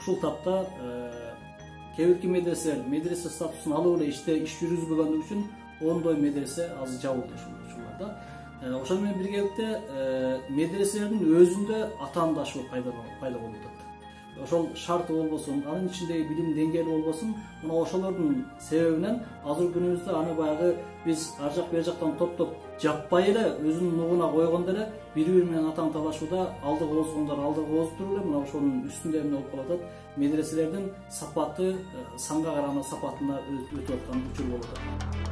ушул тапта кээ бирки медресе статусун алып эле иш жүргүзбөгөндүгү үчүн ондой медресе азыр жабылды ушул учурларда. Ошол менен биргеликте медреселердин өзүндө атаандашуу пайда болуп атат. Ошол шарты болбосун, анын ичиндеги билим деңгээли болбосун, мына ошолордун себебинен азыркы күнүбүздө аны баягы биз ар жак бер жактан топтоп жаппай эле өзүнүн нугуна койгондо эле бири менен атаң талашууда алдыга озгондор алдыга озуп туруп эле мына ошонун үстүндө эмне болуп калат? Медреселердин сапаты санга караганда сапатына өтүп аткан учур болуп атат.